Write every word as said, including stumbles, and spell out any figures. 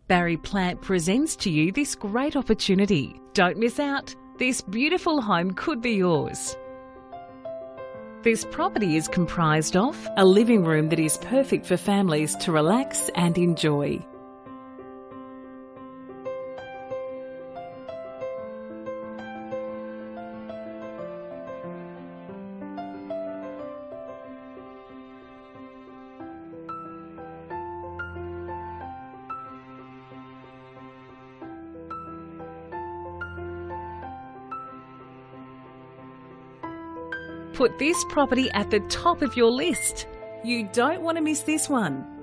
Barry Plant presents to you this great opportunity. Don't miss out. This beautiful home could be yours. This property is comprised of a living room that is perfect for families to relax and enjoy. Put this property at the top of your list. You don't want to miss this one.